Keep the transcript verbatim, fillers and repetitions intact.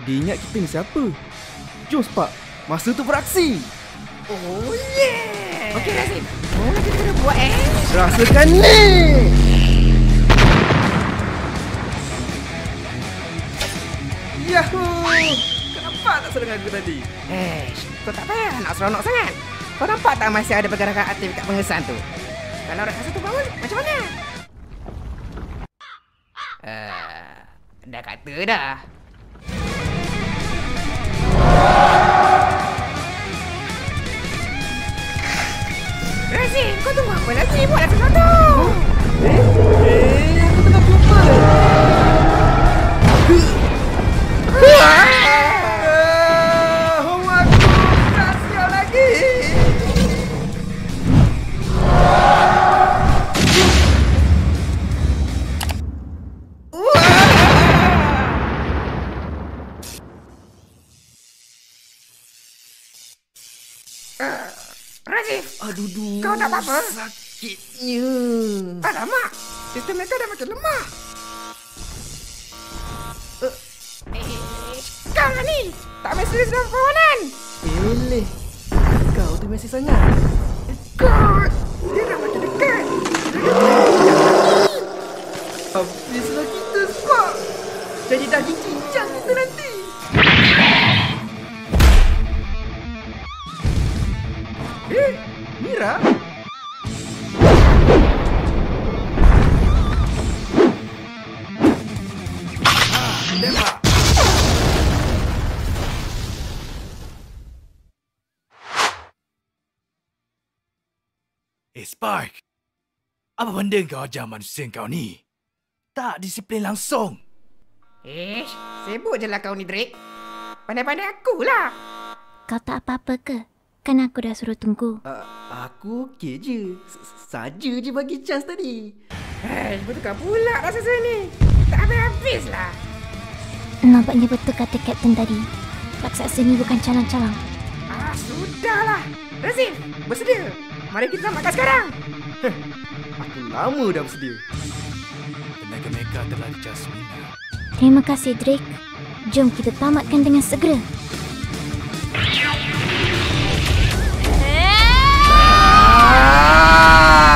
dia ingat kita ni siapa. Jom Spark, masa tu beraksi. Oh yeah. Okey Razif, mula kita kena buat eh. Rasakan ni. Yahoo! Kenapa tak sedang aku tadi? Eh, kau tak payah nak seronok sangat. Kau nampak tak masih ada pergerakan aktif kat pengesan tu? Kalau raksasa tu bangun, macam mana? Uh, dah kata dah. Razif, kau tunggu apa lagi? Buatlah sesuatu. Eh, eh, aku tengah lupa. Ah, home aku tak siap lagi. Uh, Razif, Aduh, duh, kau tak apa-apa? sakitnya. Alamak, sistem mereka dah makin lemah. Uh, eh, kau lah ni, tak main serius dalam perlawanan. Eleh, kau tu mesej sangat. God, dia dah makin dekat. Habislah kita, Spark. Jadi daging cincang kita nanti. Eh, Mira? Ah, tembak. Eh, Spark. Apa benda kau ajar manusia kau ni? Tak disiplin langsung. Eh, sibuk je lah kau ni, Drake. Pandai-pandai akulah. Kau tak apa-apa ke? Kan aku dah suruh tunggu. Uh, aku okey je. S- Saja je bagi chance tadi. Eh, bertukar pula raksasa ni. Tak habis-habis lah. Nampaknya betul kata Kapten tadi. Raksasa ni bukan calang-calang. Ah, sudahlah. Razif, bersedia. Mari kita makan sekarang. Aku lama dah bersedia. Tenaga mereka telah dicasmina. Terima kasih, Drake. Jom kita tamatkan dengan segera. Ah!